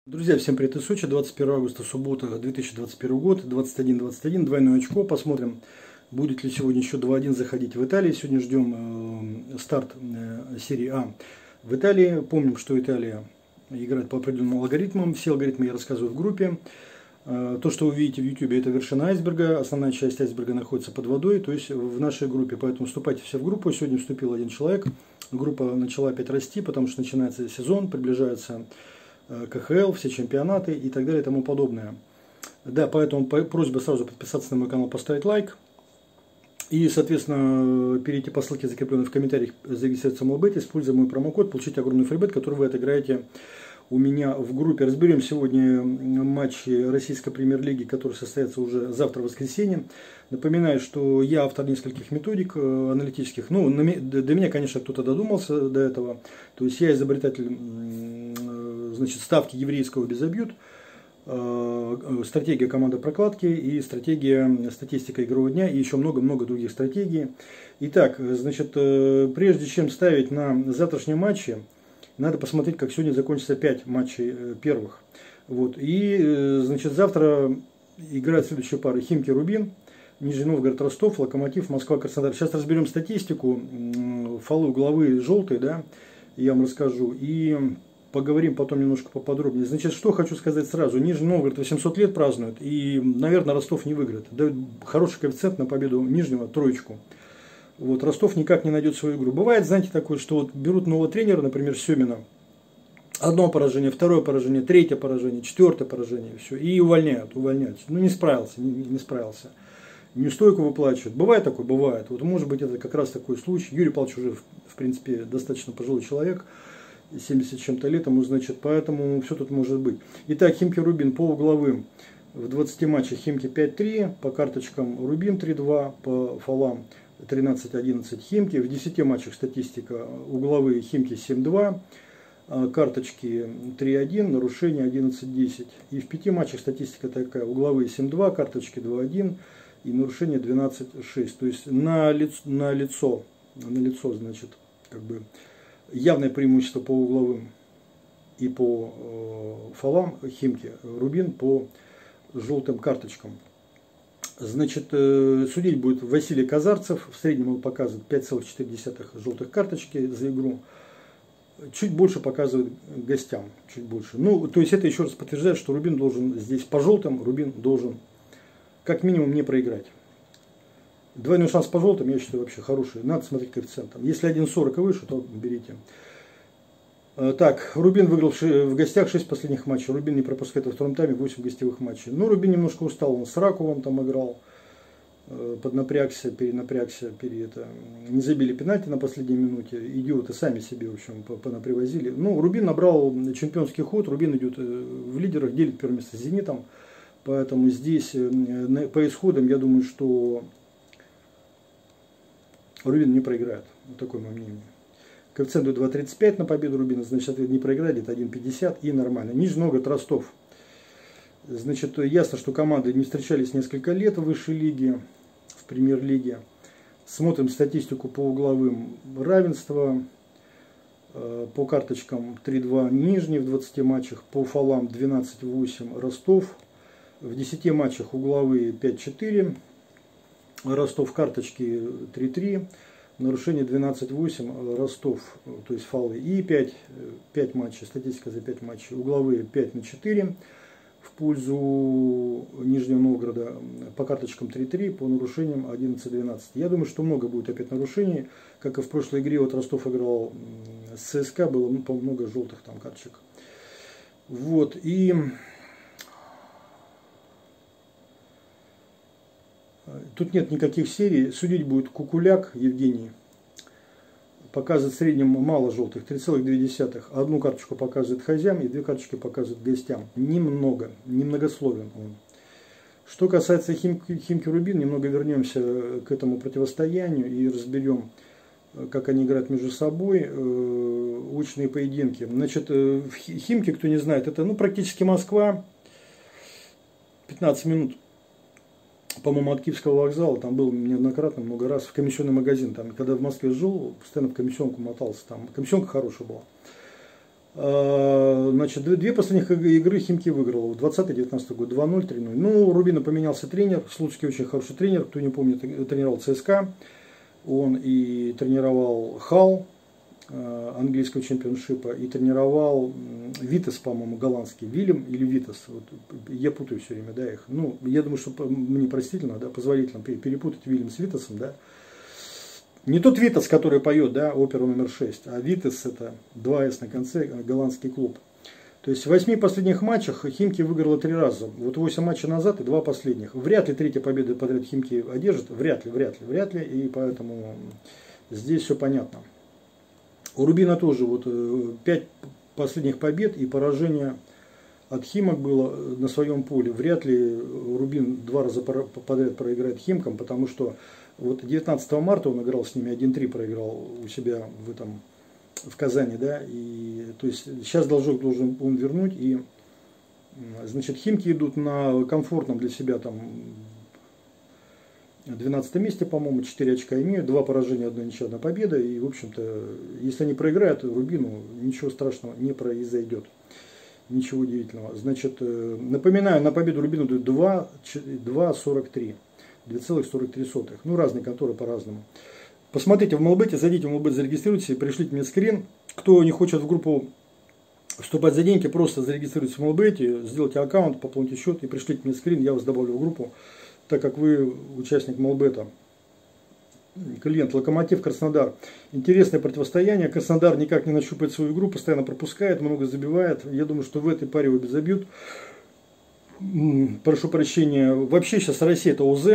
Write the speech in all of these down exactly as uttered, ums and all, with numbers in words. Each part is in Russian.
Друзья, всем привет из Сочи. двадцать первое августа, суббота, две тысячи двадцать первый год, двадцать один двадцать один, двойное очко. Посмотрим, будет ли сегодня счет два один заходить в Италии. Сегодня ждем э, старт э, серии А в Италии. Помним, что Италия играет по определенным алгоритмам. Все алгоритмы я рассказываю в группе. Э, то, что вы видите в YouTube, это вершина айсберга. Основная часть айсберга находится под водой, то есть в нашей группе. Поэтому вступайте все в группу. Сегодня вступил один человек. Группа начала опять расти, потому что начинается сезон, приближается ка ха эл, все чемпионаты и так далее и тому подобное. Да, поэтому просьба сразу подписаться на мой канал, поставить лайк. И, соответственно, перейти по ссылке, закрепленной в комментариях, зарегистрироваться в Мобет, используя мой промокод, получить огромный фрибет, который вы отыграете у меня в группе. Разберем сегодня матчи российской премьер-лиги, которые состоятся уже завтра, в воскресенье. Напоминаю, что я автор нескольких методик аналитических. Ну, до меня, конечно, кто-то додумался до этого. То есть я изобретатель, значит, ставки еврейского без обьют, стратегия команды прокладки и стратегия статистика игрового дня и еще много-много других стратегий. Итак, значит, прежде чем ставить на завтрашние матчи, надо посмотреть, как сегодня закончится пять матчей первых. Вот. И, значит, завтра играют следующие пары: Химки, Рубин, Нижний Новгород, Ростов, Локомотив, Москва, Краснодар. Сейчас разберем статистику. Фолы угловые желтые, да, я вам расскажу. И поговорим потом немножко поподробнее. Значит, что хочу сказать сразу. Нижний Новгород восемьсот лет празднует. И, наверное, Ростов не выиграет. Дают хороший коэффициент на победу Нижнего, троечку. Вот, Ростов никак не найдет свою игру. Бывает, знаете, такое, что вот берут нового тренера, например, Семина. Одно поражение, второе поражение, третье поражение, четвертое поражение. Все, и увольняют, увольняют. Ну, не справился, не, не справился. Неустойку выплачивают. Бывает такое? Бывает. Вот, может быть, это как раз такой случай. Юрий Павлович уже, в принципе, достаточно пожилой человек. семьдесят чем-то лет ему, значит, поэтому все тут может быть. Итак, Химки, Рубин по угловым. В двадцати матчах Химки пять три, по карточкам Рубин три два, по фолам тринадцать одиннадцать Химки. В десяти матчах статистика: угловые Химки семь два, карточки три один, нарушения одиннадцать десять. И в пяти матчах статистика такая: угловые семь два, карточки два один и нарушения двенадцать шесть. То есть на лицо, на лицо, на лицо, значит, как бы явное преимущество по угловым и по э, фолам Химки, Рубин по желтым карточкам. Значит, э, судить будет Василий Казарцев. В среднем он показывает пять целых четыре десятых желтых карточки за игру. Чуть больше показывает гостям. Чуть больше. Ну, то есть это еще раз подтверждает, что Рубин должен здесь по желтым, Рубин должен как минимум не проиграть. Двойной шанс по желтым, я считаю, вообще хороший. Надо смотреть коэффициентом. Если один сорок и выше, то берите. Так, Рубин выиграл в гостях шесть последних матчей. Рубин не пропускает во втором тайме восемь гостевых матчей. Ну, Рубин немножко устал. Он с Раковым там играл. Поднапрягся, перенапрягся. Пере это. Не забили пенальти на последней минуте. Идиоты сами себе, в общем, понапривозили. Ну, Рубин набрал чемпионский ход. Рубин идет в лидерах, делит первое место с Зенитом. Поэтому здесь по исходам, я думаю, что Рубин не проиграет. Вот такое мое мнение. Коэффициент два тридцать пять на победу Рубина, значит, ответ не проиграет, где-то один пятьдесят и нормально. Нижний Новгород, Ростов. Значит, ясно, что команды не встречались несколько лет в высшей лиге, в премьер-лиге. Смотрим статистику по угловым: равенство, по карточкам три два Нижний в двадцати матчах, по фолам двенадцать восемь Ростов. В десяти матчах угловые пять четыре, Ростов карточки три три, нарушение двенадцать восемь Ростов, то есть фолы, и пять, пять матчей, статистика за пять матчей, угловые пять на четыре в пользу Нижнего Новгорода, по карточкам три три, по нарушениям одиннадцать двенадцать. Я думаю, что много будет опять нарушений, как и в прошлой игре. Вот Ростов играл с ЦСКА, было, ну, много желтых там карточек. Вот, и тут нет никаких серий. Судить будет Кукуляк Евгений. Показывает в среднем мало желтых, три целых две десятых. Одну карточку показывает хозяям и две карточки показывает гостям. Немного, немногословен он. Что касается Химки, Химки Рубин, немного вернемся к этому противостоянию и разберем, как они играют между собой. Очные поединки. Значит, в Химки, кто не знает, это, ну, практически Москва. пятнадцать минут, по-моему, от Киевского вокзала. Там был неоднократно, много раз, в комиссионный магазин. Там, когда в Москве жил, постоянно в комиссионку мотался. Там комиссионка хорошая была. Значит, две последних игры Химки выиграл. двадцатый-девятнадцатый год два ноль, три ноль. Ну, у Рубина поменялся тренер. Слуцкий очень хороший тренер. Кто не помнит, тренировал ЦСКА. Он и тренировал Хал, английского чемпионшипа, и тренировал Витас, по-моему, голландский. Вильям или Витас. Вот, я путаю все время, да, их. Ну, я думаю, что мне простительно, да, позволительно перепутать Вильям с Витасом, да. Не тот Витас, который поет, да, оперу номер шесть, а Витас это два эс на конце, голландский клуб. То есть в восьми последних матчах Химки выиграла три раза. Вот восемь матчей назад и два последних. Вряд ли третья победа подряд Химки одержит. Вряд ли, вряд ли, вряд ли. И поэтому здесь все понятно. У Рубина тоже вот пять последних побед и поражение от Химок было на своем поле. Вряд ли Рубин два раза подряд проиграет Химкам, потому что вот девятнадцатого марта он играл с ними, один три проиграл у себя в этом, в Казани, да, и то есть сейчас должок должен он вернуть, и значит Химки идут на комфортном для себя там двенадцатом месте, по-моему, четыре очка имеют, два поражения, одна ничья, одна победа, и в общем-то, если они проиграют Рубину, ничего страшного не произойдет. Ничего удивительного. Значит, напоминаю, на победу Рубину дают два сорок три. две целых сорок три сотых. Ну, разные конторы по-разному. Посмотрите в Мелбете, зайдите в Мелбет, зарегистрируйтесь и пришлите мне скрин. Кто не хочет в группу вступать за деньги, просто зарегистрируйтесь в Мелбете, сделайте аккаунт, пополните счет и пришлите мне скрин, я вас добавлю в группу, так как вы участник Мелбета. Клиент Локомотив Краснодар. Интересное противостояние. Краснодар никак не нащупает свою игру, постоянно пропускает, много забивает. Я думаю, что в этой паре его забьют. Прошу прощения. Вообще сейчас Россия это ОЗ.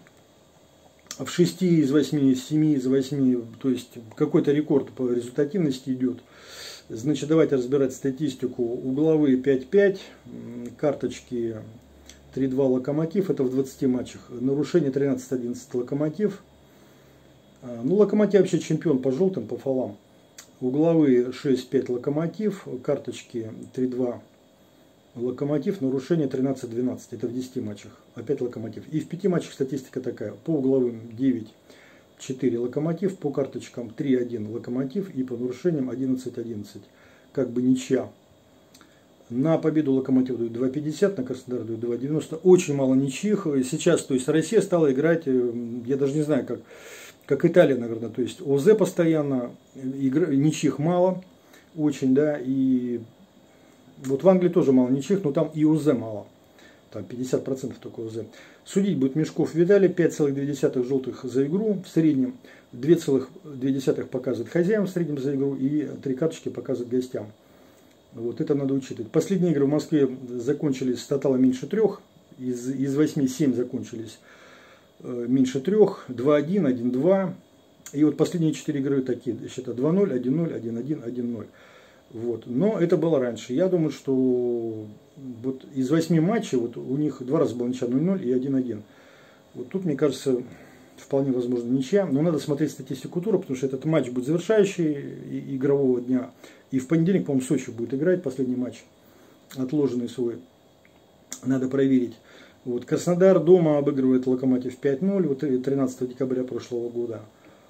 В шести из восьми, семи из восьми, то есть какой-то рекорд по результативности идет. Значит, давайте разбирать статистику. Угловые пять пять, карточки три два Локомотив, это в двадцати матчах. Нарушение тринадцать одиннадцать Локомотив. Ну, Локомотив вообще чемпион по желтым, по фолам. Угловые шесть пять Локомотив, карточки три два Локомотив, нарушение тринадцать двенадцать, это в десяти матчах, опять Локомотив. И в пяти матчах статистика такая, по угловым девять четыре Локомотив, по карточкам три один Локомотив и по нарушениям одиннадцать одиннадцать, как бы ничья. На победу Локомотив дают два пятьдесят, на Краснодар дают два девяносто, очень мало ничьих. Сейчас, то есть Россия стала играть, я даже не знаю, как... Как Италия, наверное, то есть ОЗ постоянно, игр, ничьих мало, очень, да, и вот в Англии тоже мало ничьих, но там и ОЗ мало, там пятьдесят процентов только ОЗ. Судить будет Мешков Видали, пять целых две десятых желтых за игру в среднем, две целых две десятых показывает хозяин в среднем за игру и три карточки показывает гостям. Вот это надо учитывать. Последние игры в Москве закончились с тоталом меньше трех, из, из восьми семь закончились меньше трех, два один, один два. И вот последние четыре игры такие, счета два ноль, один ноль, один один, один ноль. Вот. Но это было раньше. Я думаю, что вот из восьми матчей вот у них два раза было ничья ноль ноль и один один. Вот тут, мне кажется, вполне возможно ничья. Но надо смотреть статистику тура, потому что этот матч будет завершающий игрового дня. И в понедельник, по-моему, Сочи будет играть последний матч, отложенный свой. Надо проверить. Вот, Краснодар дома обыгрывает Локомотив пять ноль, вот тринадцатого декабря прошлого года.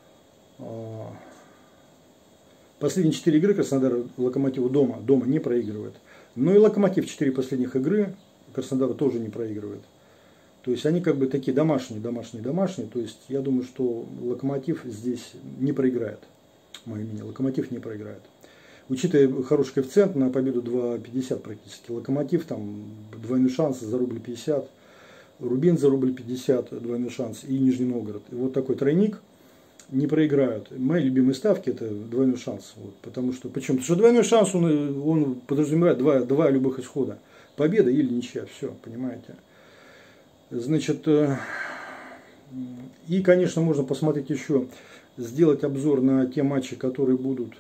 Последние четыре игры Краснодар Локомотиву дома, дома не проигрывает. Но и Локомотив четыре последних игры Краснодара тоже не проигрывает. То есть они как бы такие домашние, домашние, домашние. То есть я думаю, что Локомотив здесь не проиграет. Мое мнение, Локомотив не проиграет. Учитывая хороший коэффициент на победу два пятьдесят практически. Локомотив там двойной шанс за рубль пятьдесят. Рубин за рубль пятьдесят, двойной шанс, и Нижний Новгород. И вот такой тройник не проиграют. Мои любимые ставки это двойной шанс. Вот, потому что, почему? Потому что двойной шанс он, он подразумевает два, два любых исхода. Победа или ничья. Все, понимаете. Значит, и, конечно, можно посмотреть еще, сделать обзор на те матчи, которые будут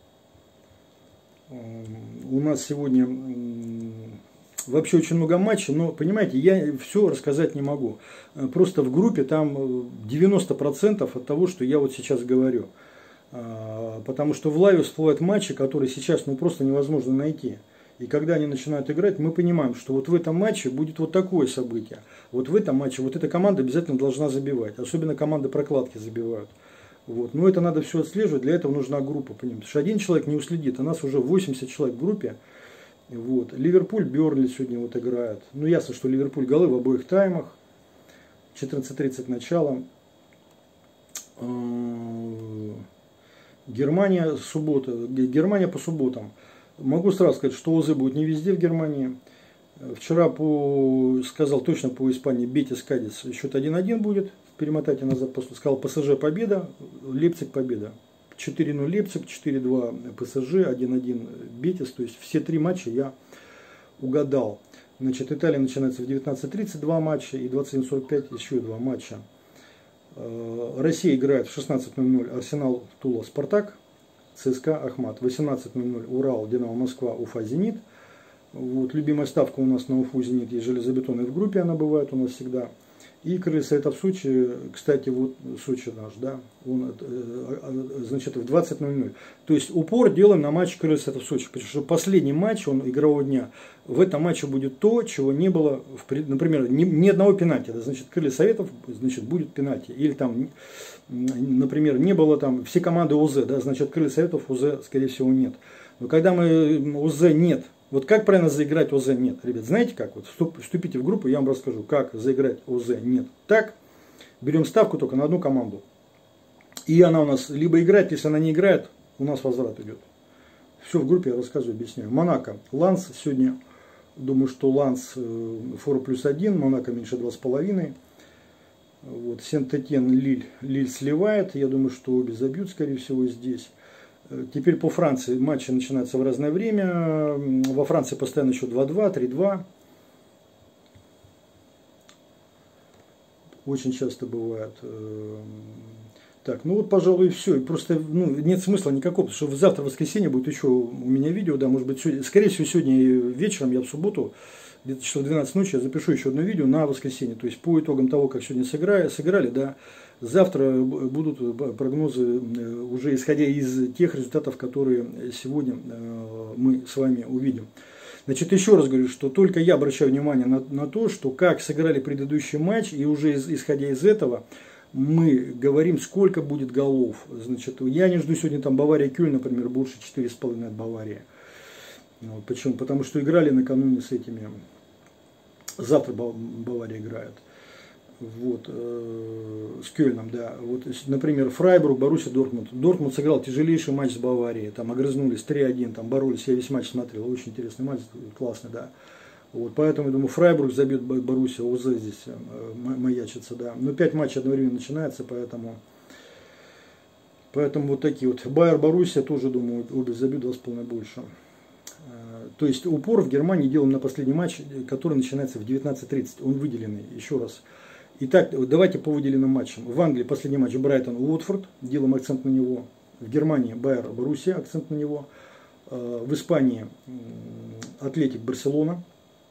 у нас сегодня. Вообще очень много матчей, но, понимаете, я все рассказать не могу. Просто в группе там девяносто процентов от того, что я вот сейчас говорю. Потому что в лайве всплывают матчи, которые сейчас ну, просто невозможно найти. И когда они начинают играть, мы понимаем, что вот в этом матче будет вот такое событие. Вот в этом матче вот эта команда обязательно должна забивать. Особенно команды прокладки забивают. Вот. Но это надо все отслеживать, для этого нужна группа, понимаете? Потому что один человек не уследит, а нас уже восемьдесят человек в группе. Вот. Ливерпуль, Бернли сегодня вот играют. Ну, ясно, что Ливерпуль голы в обоих таймах. четырнадцать тридцать начало. Германия, суббота. Германия по субботам. Могу сразу сказать, что ОЗ будет не везде в Германии. Вчера по, сказал точно по Испании Бетис Кадис счет один один будет. Перемотайте назад, сказал ПСЖ победа, Лейпциг победа. четыре ноль Лейпциг, четыре два ПСЖ, один один Бетис. То есть все три матча я угадал. Значит, Италия начинается в девятнадцать тридцать два матча и двадцать один сорок пять еще два матча. Россия играет в шестнадцать ноль ноль Арсенал, Тула, Спартак, ЦСКА, Ахмат. В восемнадцать ноль ноль Урал, Динамо, Москва, Уфа, Зенит. Вот, любимая ставка у нас на Уфу, Зенит, есть железобетонная, в группе она бывает у нас всегда. И крылья это в Сочи, кстати, вот Сочи наш, да, он, значит, в двадцать ноль ноль. То есть упор делаем на матч крылья это в Сочи, потому что последний матч, он игрового дня, в этом матче будет то, чего не было, в, например, ни, ни одного пенальти, да, значит, крылья советов, значит, будет пенальти. Или там, например, не было там все команды ОЗ, да, значит, крылья советов ОЗ, скорее всего, нет. Но когда мы ОЗ нет, вот как правильно заиграть ОЗ нет, ребят, знаете как? Вот вступите в группу, я вам расскажу, как заиграть ОЗ нет. Так, берем ставку только на одну команду. И она у нас либо играет, если она не играет, у нас возврат идет. Все в группе я рассказываю, объясняю. Монако, Ланс сегодня, думаю, что Ланс фор плюс один, Монако меньше два с половиной. Вот, Сент-Этьен, Лиль, Лиль сливает, я думаю, что обе забьют, скорее всего, здесь. Теперь по Франции матчи начинаются в разное время. Во Франции постоянно еще два два, три два. Очень часто бывает. Так, ну вот, пожалуй, все. Просто ну, нет смысла никакого, потому что завтра, в воскресенье, будет еще у меня видео, да, может быть, сегодня, скорее всего, сегодня вечером, я в субботу, где-то часов двенадцать ночи, я запишу еще одно видео на воскресенье. То есть по итогам того, как сегодня сыграли, сыграли, да, завтра будут прогнозы, уже исходя из тех результатов, которые сегодня мы с вами увидим. Значит, еще раз говорю, что только я обращаю внимание на, на то, что как сыграли предыдущий матч, и уже из, исходя из этого мы говорим, сколько будет голов. Значит, я не жду сегодня там Бавария-Кёльн, например, больше четыре с половиной от Баварии. Вот, почему? Потому что играли накануне с этими. Завтра Бавария играет. Вот, э, с Кёльном, да. Вот, например, Фрайбург, Боруссия, Дортмунд. Дортмунд сыграл тяжелейший матч с Баварией. Там огрызнулись три один, там боролись. Я весь матч смотрел. Очень интересный матч, классный, да. Вот, поэтому, я думаю, Фрайбург забьет Боруссия, ОЗ здесь э, маячится, да. Но пять матчей одновременно начинается, поэтому... Поэтому вот такие вот. Байер, Боруссия тоже, думаю, обе забьют два с половиной больше. То есть упор в Германии делаем на последний матч, который начинается в девятнадцать тридцать. Он выделенный, еще раз. Итак, давайте по выделенным матчам. В Англии последний матч Брайтон, Уотфорд, делаем акцент на него. В Германии Байер, Боруссия, акцент на него. В Испании Атлетик, Барселона,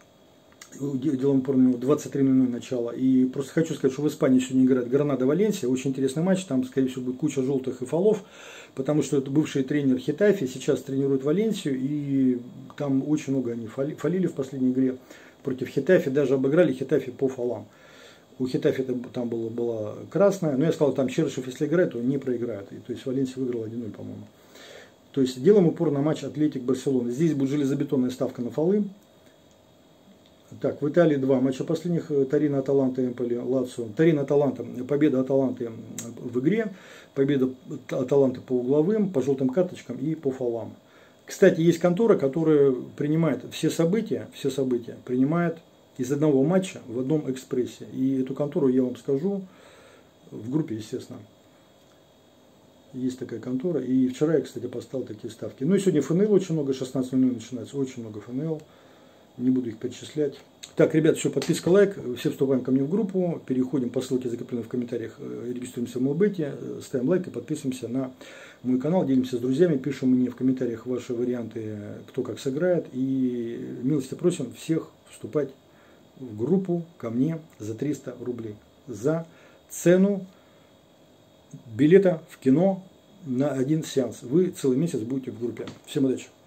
делаем упор на него, двадцать три ноль ноль начало. И просто хочу сказать, что в Испании сегодня играет Гранада, Валенсия, очень интересный матч, там, скорее всего, будет куча желтых и фолов, потому что это бывший тренер Хетафи, сейчас тренирует Валенсию, и там очень много они фалили в последней игре против Хетафи, даже обыграли Хетафи по фолам. У Хетафи там была, была красная, но я сказал, там Чершев, если играет, то не проиграет. И, то есть Валенсия выиграла один ноль, по-моему. То есть делаем упор на матч Атлетик Барселона. Здесь будет железобетонная ставка на фолы. Так, в Италии два матча последних. Торино, Аталанта, Эмполи, Лацио. Торино, Аталанта. Победа Аталанты в игре. Победа Аталанты по угловым, по желтым карточкам и по фолам. Кстати, есть контора, которая принимает все события, все события принимает из одного матча в одном экспрессе. И эту контору я вам скажу в группе, естественно. Есть такая контора. И вчера я, кстати, поставил такие ставки. Ну и сегодня ФНЛ очень много, шестнадцать ноль ноль начинается, очень много ФНЛ. Не буду их перечислять. Так, ребят, все, подписка, лайк. Все вступаем ко мне в группу. Переходим по ссылке, закрепленной в комментариях. Регистрируемся в Мелбете. Ставим лайк и подписываемся на мой канал. Делимся с друзьями. Пишем мне в комментариях ваши варианты, кто как сыграет. И милости просим всех вступать в группу ко мне за триста рублей. За цену билета в кино на один сеанс. Вы целый месяц будете в группе. Всем удачи!